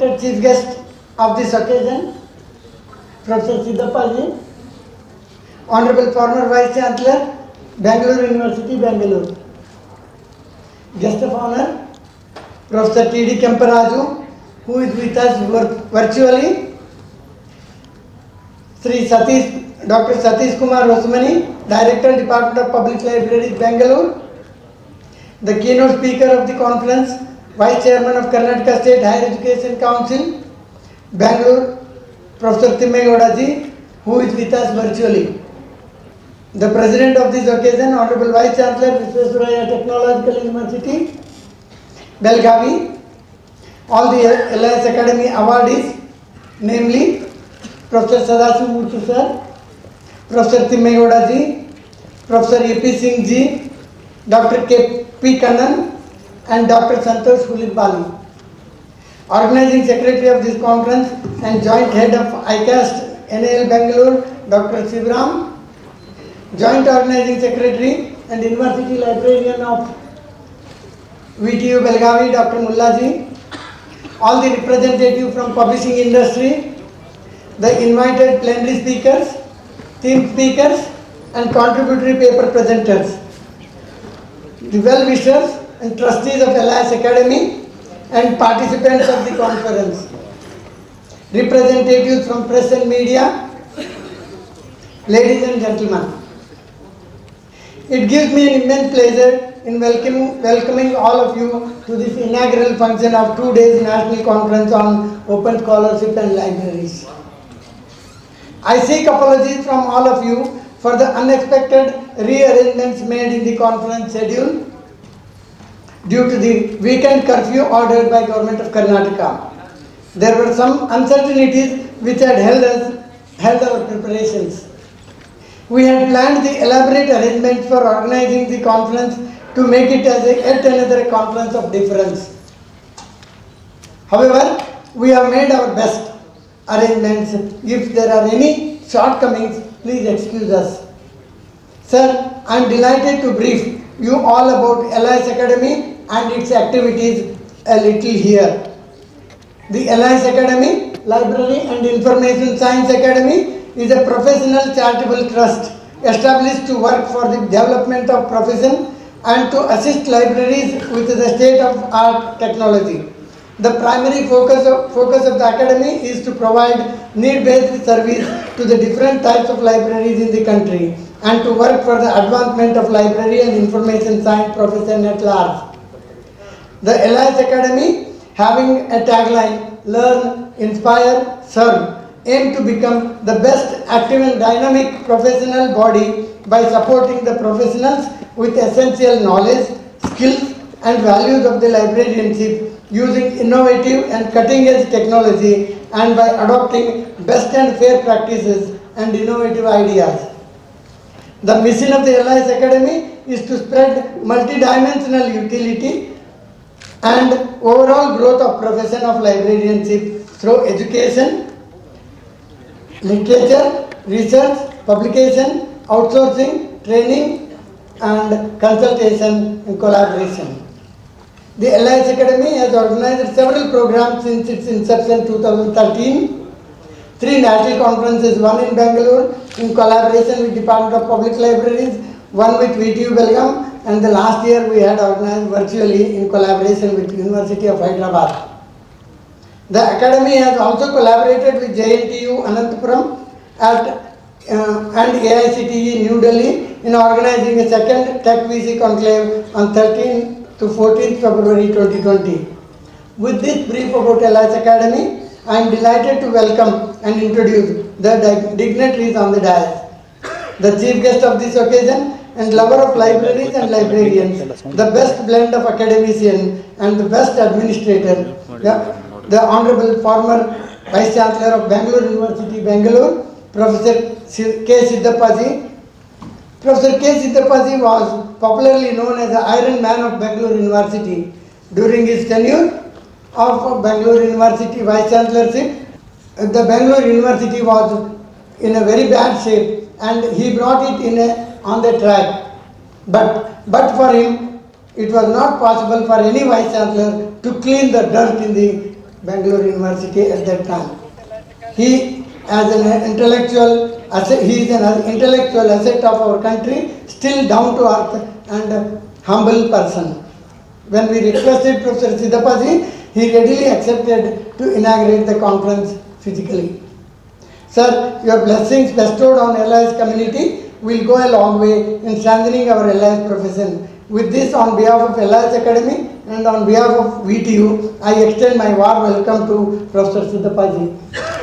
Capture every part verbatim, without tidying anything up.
respected chief guest of this occasion, Professor Siddappa Ji, Honorable former Vice Chancellor, Bangalore University, Bangalore. Guest of honor, Professor T D Kemparaju, who is with us virtually, Sri Satish, Doctor Satish Kumar Rosmani, Director, Department of Public Libraries, Bangalore. The keynote speaker of the conference, Vice Chairman of Karnataka State Higher Education Council, Bangalore, Professor Timmegowda Ji, who is with us virtually. The President of this occasion, Honorable Vice Chancellor, Visvesvaraya Technological University, Belgavi. All the L I S Academy awardees, namely Professor Sadashiv Murthy Sir, Professor Timmegowda Ji, Professor A P Singh Ji, Doctor K P Kannan, and Doctor Santosh Hulipali. Organizing Secretary of this conference and Joint Head of I CAST N A L Bangalore, Doctor Sivaram. Joint Organizing Secretary and University Librarian of V T U Belgavi, Doctor Mullaji. All the representatives from publishing industry, the invited plenary speakers, theme speakers, and contributory paper presenters, the well-wishers and trustees of L I S Academy, and participants of the conference, representatives from press and media, ladies and gentlemen. It gives me an immense pleasure in welcoming, welcoming all of you to this inaugural function of two days National Conference on Open Scholarship and Libraries. I seek apologies from all of you for the unexpected rearrangements made in the conference schedule due to the weekend curfew ordered by Government of Karnataka. There were some uncertainties which had held us, held our preparations. We had planned the elaborate arrangements for organizing the conference to make it as a yet another conference of difference. However, we have made our best arrangements. If there are any shortcomings, please excuse us. Sir, I am delighted to brief you all about L I S Academy and its activities a little here. The L I S Academy, Library and Information Science Academy, is a professional charitable trust established to work for the development of profession and to assist libraries with the state-of-art technology. The primary focus of, focus of the Academy is to provide need-based service to the different types of libraries in the country and to work for the advancement of library and information science profession at large. The L I S Academy, having a tagline, Learn, Inspire, Serve, aim to become the best active and dynamic professional body by supporting the professionals with essential knowledge, skills and values of the librarianship using innovative and cutting-edge technology and by adopting best and fair practices and innovative ideas. The mission of the L I S Academy is to spread multidimensional utility and overall growth of profession of librarianship through education, literature, research, publication, outsourcing, training and consultation and collaboration. The L I S Academy has organized several programs since its inception two thousand thirteen. Three national conferences, one in Bangalore in collaboration with Department of Public Libraries, one with V T U Belgaum, and the last year we had organized virtually in collaboration with University of Hyderabad. The Academy has also collaborated with J N T U Anantapuram at, uh, and A I C T E New Delhi in organizing a second Tech V C conclave on thirteenth to fourteenth February twenty twenty. With this brief about L I S Academy, I am delighted to welcome and introduce the dignitaries on the dais. The chief guest of this occasion and lover of libraries and librarians, the best blend of academician and the best administrator, the, the Honorable former Vice Chancellor of Bangalore University, Bangalore, Professor K. Siddappa Ji. Professor K. Siddappa Ji was popularly known as the Iron Man of Bangalore University. During his tenure of Bangalore University Vice Chancellorship, the Bangalore University was in a very bad shape and he brought it in a, on the track. But, but for him, it was not possible for any Vice Chancellor to clean the dirt in the Bangalore University at that time. He, as an intellectual, asset, he is an intellectual asset of our country, still down to earth and a humble person. When we requested Professor Siddhapaji, he readily accepted to inaugurate the conference physically. Sir, your blessings bestowed on L I S community will go a long way in strengthening our L I S profession. With this, on behalf of L I S Academy and on behalf of V T U, I extend my warm welcome to Professor Siddhapaji.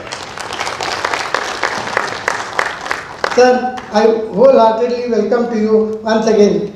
Sir, I wholeheartedly welcome to you once again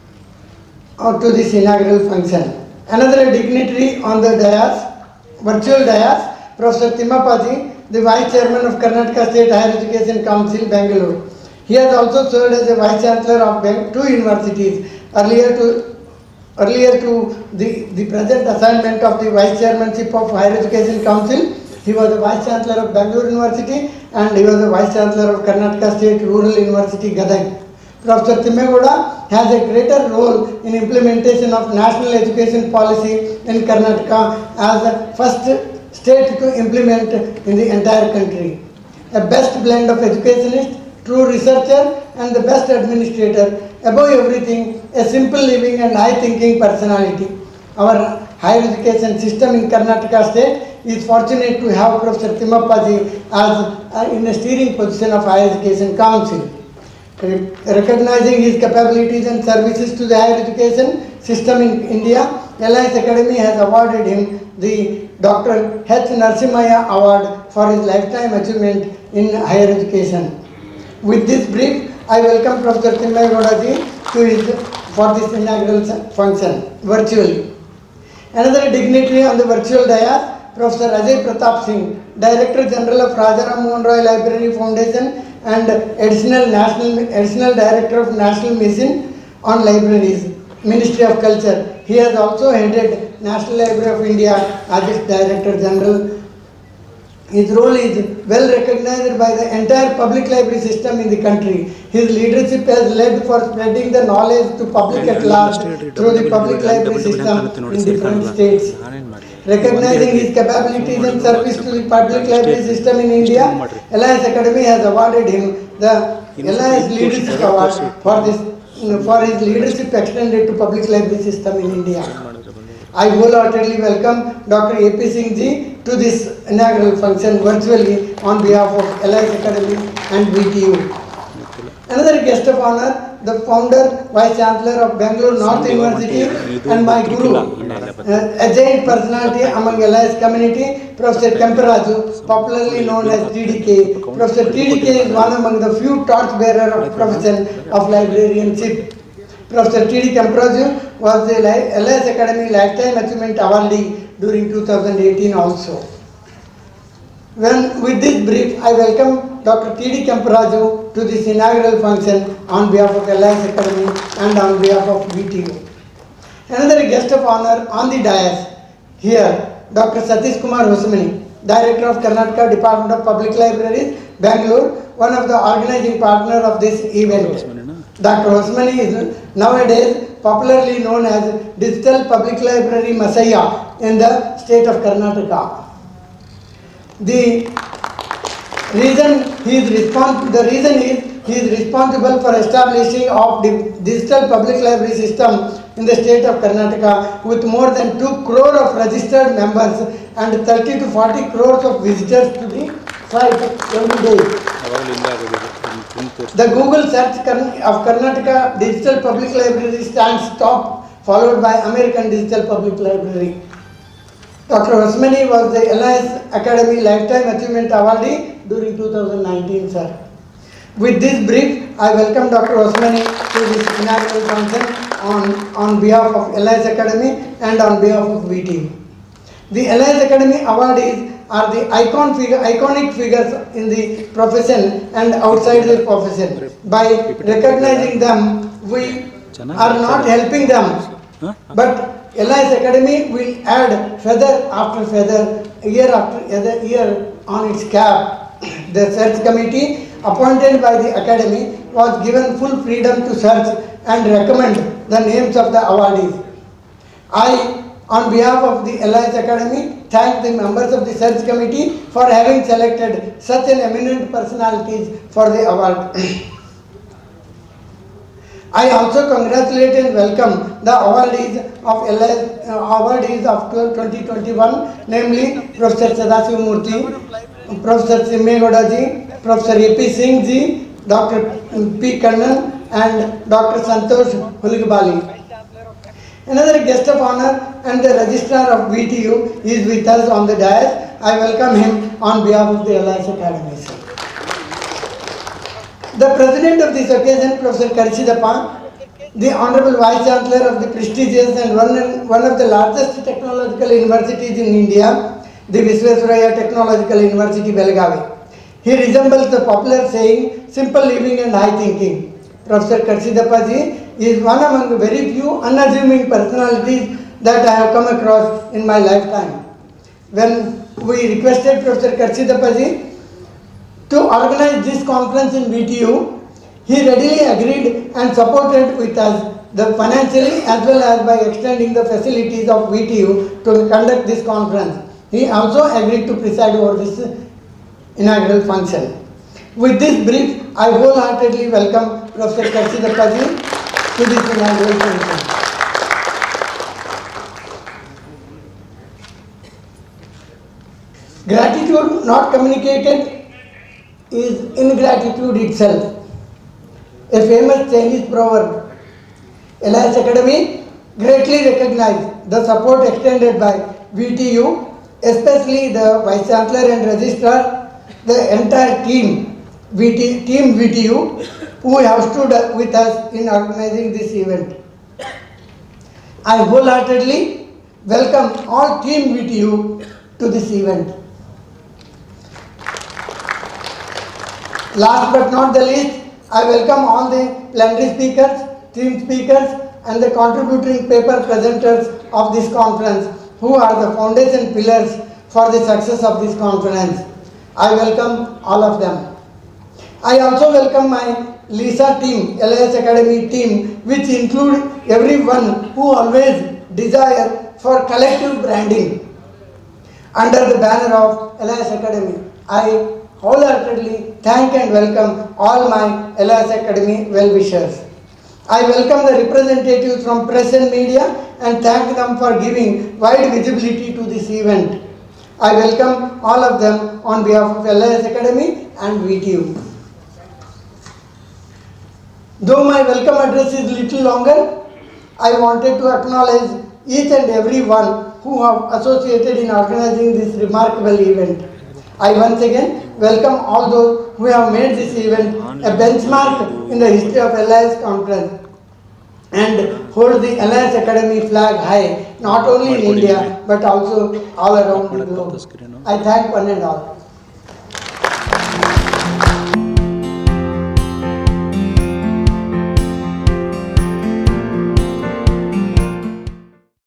uh, to this inaugural function. Another dignitary on the dais, virtual dais, Professor Timmapaji, the Vice Chairman of Karnataka State Higher Education Council, Bangalore. He has also served as a Vice Chancellor of two universities. Earlier to, earlier to the, the present assignment of the Vice Chairmanship of Higher Education Council, he was the Vice Chancellor of Bangalore University and he was the Vice Chancellor of Karnataka State Rural University, Gadag. Professor Timmagoda has a greater role in implementation of national education policy in Karnataka as the first state to implement in the entire country. A best blend of educationist, true researcher and the best administrator, above everything, a simple living and high-thinking personality. Our higher education system in Karnataka state is fortunate to have Professor Timmapaji as uh, in a steering position of Higher Education Council. Recognizing his capabilities and services to the higher education system in India, L I S Academy has awarded him the Doctor H. Narasimhaya Award for his lifetime achievement in higher education. With this brief, I welcome Professor Timmagoda ji to his, for this inaugural function virtually. Another dignitary on the virtual dais, Professor Ajay Pratap Singh, Director General of Rajaram Mohan Roy Library Foundation and Additional National Additional Director of National Mission on Libraries, Ministry of Culture. He has also headed National Library of India as its Director General. His role is well recognized by the entire public library system in the country. His leadership has led for spreading the knowledge to public at large through the public library system in different states. Recognizing his capabilities and service to the public library system in India, L I S Academy has awarded him the L I S Leadership Award for this for his leadership extended to public library system in India. I wholeheartedly welcome Doctor A P Singh ji to this inaugural function virtually on behalf of L I S Academy and V T U. Another guest of honor, the founder, Vice Chancellor of Bangalore North University and my guru, uh, a giant personality among L I S community, Professor Kemparaju, popularly known as T D K. Professor T D K is one among the few torchbearer of profession of librarianship. Professor T D Kemparaju was the L I S Academy Lifetime Achievement Awardee during two thousand eighteen also. When, with this brief, I welcome Doctor T D Kemparaju to this inaugural function on behalf of L I S Academy and on behalf of V T U. Another guest of honor on the dais here, Doctor Satish Kumar Hosmani, Director of Karnataka Department of Public Libraries, Bangalore, one of the organizing partner of this event. Doctor Hosmani is nowadays popularly known as Digital Public Library Messiah in the state of Karnataka. The reason he is respons the reason is he is responsible for establishing of the digital public library system in the state of Karnataka with more than two crore of registered members and thirty to forty crores of visitors to the site every day. The Google search of Karnataka Digital Public Library stands top, followed by American Digital Public Library. Doctor Hosmani was the L I S Academy Lifetime Achievement Awardee during two thousand nineteen, sir. With this brief, I welcome Doctor Hosmani to this inaugural function on, on behalf of L I S Academy and on behalf of V T U. The L I S Academy awardees are the icon figure, iconic figures in the profession and outside the profession. By recognizing them, we are not helping them, but L I S Academy will add feather after feather, year after year on its cap. The search committee appointed by the Academy was given full freedom to search and recommend the names of the awardees. I on behalf of the Alliance Academy, thank the members of the search committee for having selected such an eminent personalities for the award. I also congratulate and welcome the awardees of Alliance, uh, awardees of twenty twenty-one, namely Professor Sadasiva Murthy, Professor Simmegoda ji, Professor A P Singh ji, Doctor P. Kannan and Doctor Santosh Huligbali. Another guest of honor and the registrar of V T U is with us on the dais. I welcome him on behalf of the Alliance Academy. The president of this occasion, Professor Karshidappa, the Honorable Vice Chancellor of the prestigious and one, one of the largest technological universities in India, the Visvesvaraya Technological University, Belagavi. He resembles the popular saying, simple living and high thinking. Professor Karshidappa ji is one among the very few unassuming personalities that I have come across in my lifetime. When we requested Professor Karshidappa ji to organize this conference in V T U, he readily agreed and supported with us the financially as well as by extending the facilities of V T U to conduct this conference. He also agreed to preside over this inaugural function. With this brief, I wholeheartedly welcome Professor Karshidappa ji to this inaugural function. Gratitude not communicated is ingratitude itself. A famous Chinese proverb. Alliance Academy greatly recognized the support extended by V T U, especially the Vice Chancellor and Registrar, the entire team, V T, team V T U, who have stood with us in organizing this event. I wholeheartedly welcome all team V T U to this event. Last but not the least, I welcome all the plenary speakers, team speakers and the contributing paper presenters of this conference who are the foundation pillars for the success of this conference. I welcome all of them. I also welcome my LISA team, Alliance Academy team, which include everyone who always desire for collective branding under the banner of Alliance Academy. I wholeheartedly thank and welcome all my Alliance Academy well-wishers. I welcome the representatives from press and media and thank them for giving wide visibility to this event. I welcome all of them on behalf of Alliance Academy and V T U. Though my welcome address is little longer, I wanted to acknowledge each and every one who have associated in organizing this remarkable event. I once again welcome all those who have made this event a benchmark in the history of Alliance Conference and hold the Alliance Academy flag high, not only in India but also all around the globe. I thank one and all.